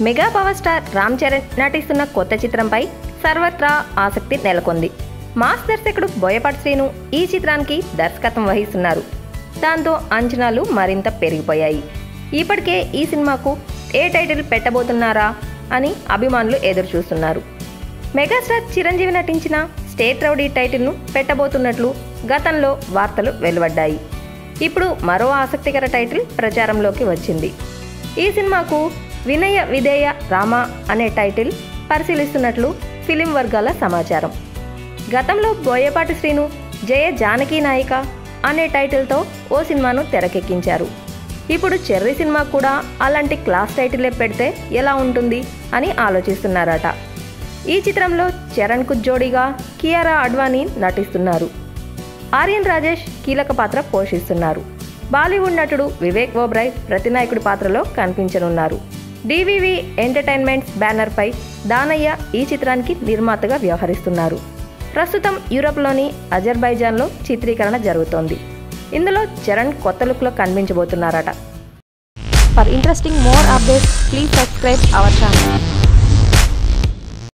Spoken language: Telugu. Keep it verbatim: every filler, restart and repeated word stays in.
Mega power star Ram Charan నటిస్తున్న కొత్త చిత్రంపై సర్వత్రా ఆసక్తి నెలకొంది. మాస్ దర్శకుడు బోయపాటి శ్రీను ఈ చిత్రానికి దర్శకత్వం వహిస్తున్నారు. దాంతో అంచనాలు మరింత పెరిగిపోయాయి. ఇప్పటికే ఈ సినిమాకు ఏ టైటిల్ పెట్టబోతున్నారా అని అభిమానులు ఎదురు చూస్తున్నారు. మెగాస్టార్ చిరంజీవి నటించిన స్టేట్ రౌడీ టైటిల్ను పెట్టబోతున్నట్లు గతంలో వార్తలు వెలువడ్డాయి. ఇప్పుడు మరో ఆసక్తికర టైటిల్ ప్రచారంలోకి వచ్చింది. ఈ సినిమాకు వినయ విధేయ రామ అనే టైటిల్ పరిశీలిస్తున్నట్లు ఫిలిం వర్గాల సమాచారం. గతంలో బోయపాటి శ్రీను జయ జానకి నాయిక అనే టైటిల్తో ఓ సినిమాను తెరకెక్కించారు. ఇప్పుడు చెర్రీ సినిమా కూడా అలాంటి క్లాస్ టైటిలే పెడితే ఎలా ఉంటుంది అని ఆలోచిస్తున్నారట. ఈ చిత్రంలో చరణ్కు జోడీగా కియారా అడ్వాణి నటిస్తున్నారు. ఆర్యన్ రాజేష్ కీలక పాత్ర పోషిస్తున్నారు. బాలీవుడ్ నటుడు వివేక్ ఓబ్రాయ్ ప్రతినాయకుడి పాత్రలో కనిపించనున్నారు. డివివి ఎంటర్టైన్మెంట్స్ బ్యానర్పై దానయ్య ఈ చిత్రానికి నిర్మాతగా వ్యవహరిస్తున్నారు. ప్రస్తుతం యూరప్లోని అజర్బైజాన్లో చిత్రీకరణ జరుగుతోంది. ఇందులో చరణ్ కొత్త లుక్లో కనిపించబోతున్నారట. For interesting more updates please subscribe our channel.